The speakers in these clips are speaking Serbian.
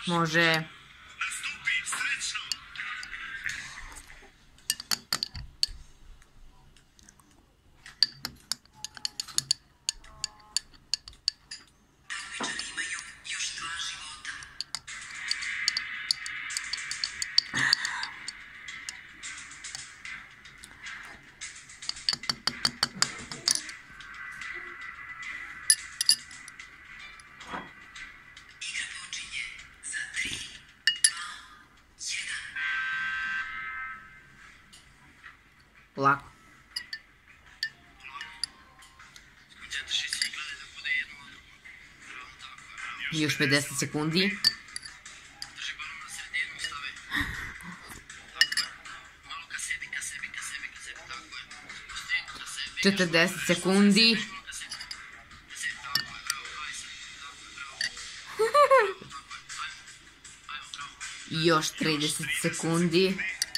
Može. Lako. Još 50 sekundi. Četrdeset sekundi. Još 30 sekundi.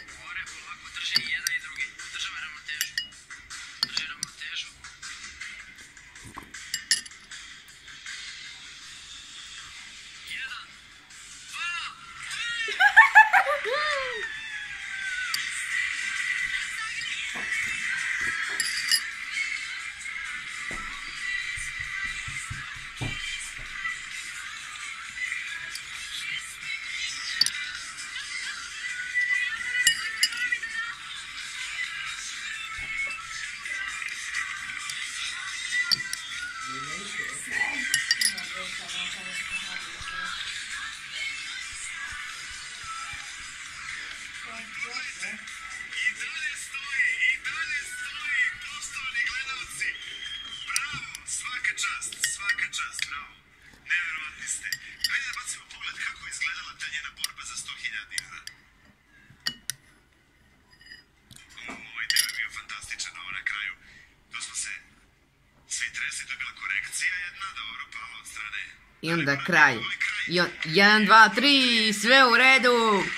Svaka čast, bravo. Neverovatni ste. Hajde da bacimo pogled kako je izgledala ta njena borba za 100.000 dinara. Ovaj deo je bio fantastičan, ovo na kraju. Tu smo se svi tresli, to je bila korekcija jedna, dobro palo od strane. I onda kraj. 1, 2, 3, sve u redu.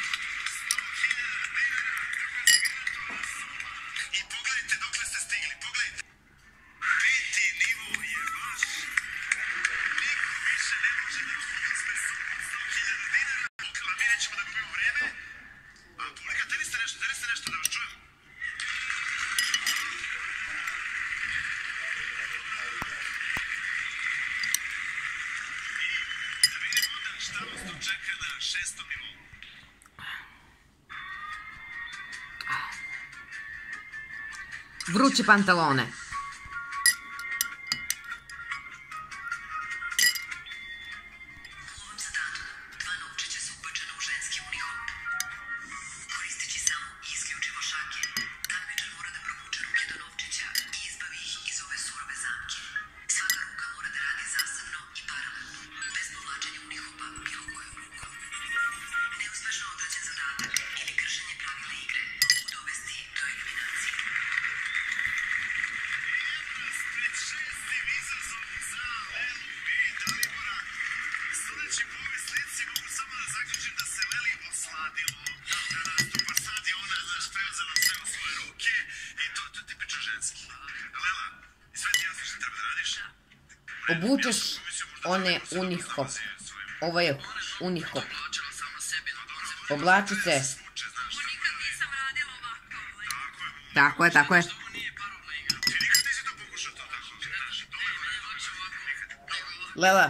Vruće pantalone. Obučeš one unihop. Ovo je unihop. Oblači se. Tako je, tako je. Lela.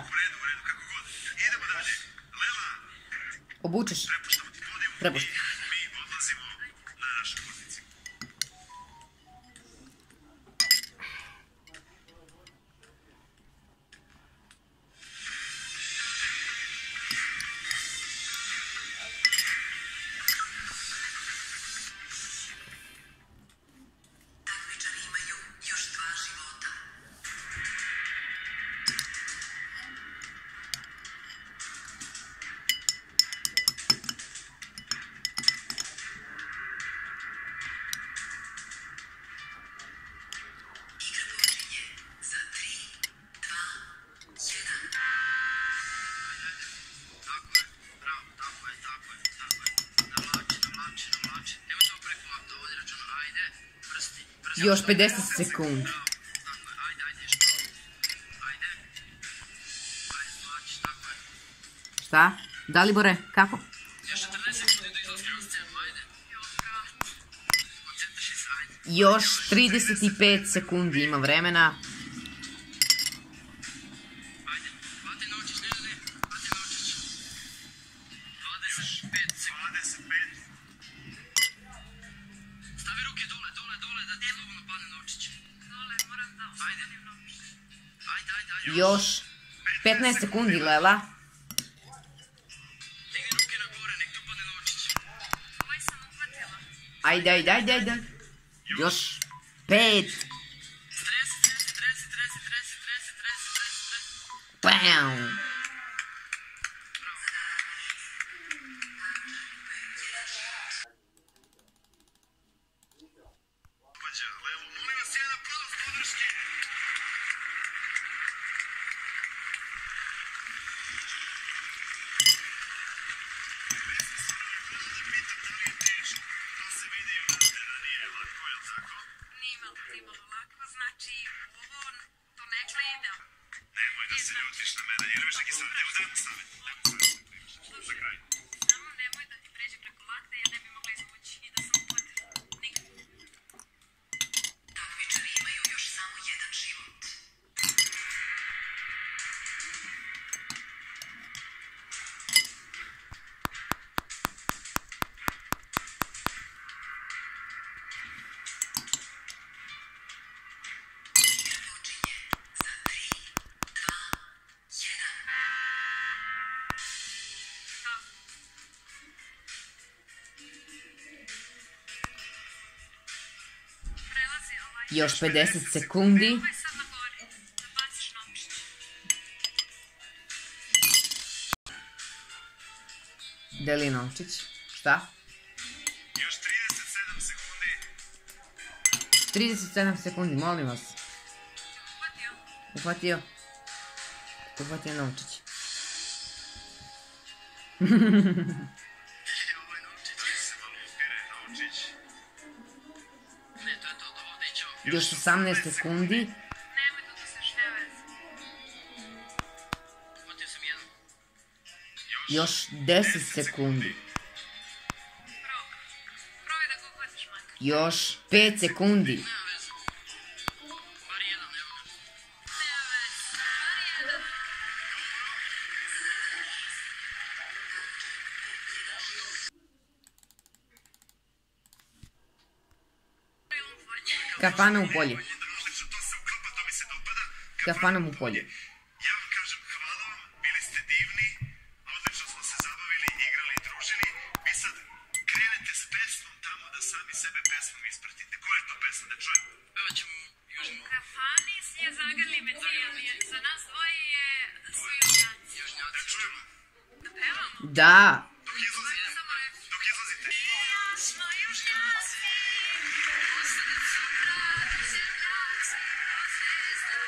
Obučeš. Prepušti. Još 50 sekundi. Šta? Dalibore, kako? Još 35 sekundi ima vremena. Još 15 sekundi, Lela. Ajde. Još 5. Bam! Još 50 sekundi. Deli novčić. Šta? Još 37 sekundi. 37 sekundi, molim vas. Uhvatio novčić. Još 18 sekundi. Još 10 sekundi. Još 5 sekundi. Kafanom u polje. Kafanom u polje. Ja vam kažem hvala vam, bili ste divni, odlično smo se zabavili, igrali i družili. Vi sad krenete s pesmom tamo da sami sebe pesmom ispratite. Koja je to pesma da čujem? Evo ćemo južno. Kafani je zagrli mecijeli, za nas dvoje su južnjaci. Da čujemo? Da pevamo? Da. Dok izlazite. Dok izlazite. Smo južnjaci, ostali su pravi zemljaci, od zvezda.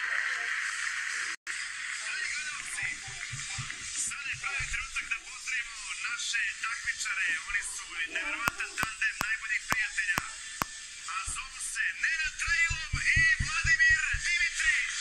Sad je pravi trenutak da pozdravimo naše takmičare. Oni su nevjerovatan tandem najboljih prijatelja. A zovu se Nenad Trajilov i Vladimir Dimitrić.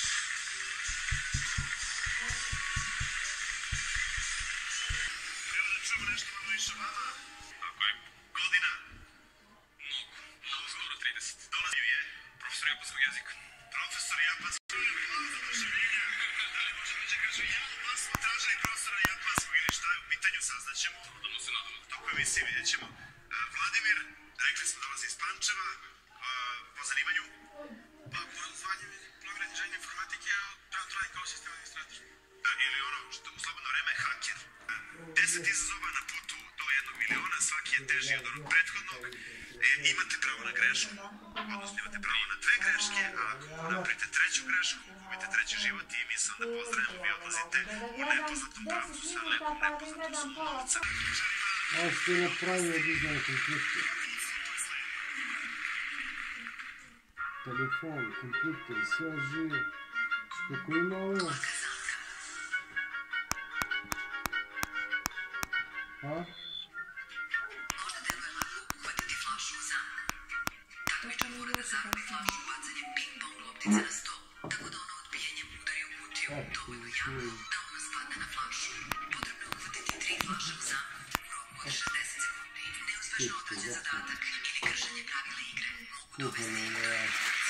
Evo da čujemo nešto malo više o vama. Ako je godina? Mnogo, skoro 30. Dolazio je profesor japanskog jezika. Profesor japanskog jezika. Da li može da kaže ja vas smo tražili profesora japanskog ili šta je u pitanju, saznaćemo. Nadamo se. Toko emisije vidjet ćemo. Vladimir, rekli smo dolazi iz Pančeva, po zanimanju? Pa moje zvanje je program inženjer informatike, a tamo radim kao sistem administrator. Ili ono što u slobodno vreme haker. 10 izazova na putu do 1 miliona, svaki je teži od onog prethodnog. Imate pravo na grešku, odnosno imate pravo na 2 greške, a ako napravite 3. grešku, gubite 3. život i mi se onda pozdravimo, vi odlazite u nepoznatom pravcu sa lepom nepoznatom sumom novca. A što je napravio digitalni kompjuter? Telefon, kompjuter, sve živo. Kako ima ovo? A? Možda deluje lako uhvatiti flašu u zamku. Takmičar mora da zarobi flašu bacanjem ping-pong loptice na sto, tako da ono odbijanjem udari u kutiju dovoljno jako da ona spadne na flašu. Potrebno je uhvatiti 3 flaše u zamku u roku od 60 sekundi, neuspešno odrađen zadatak ili kršenje pravila igre, mogu dovesti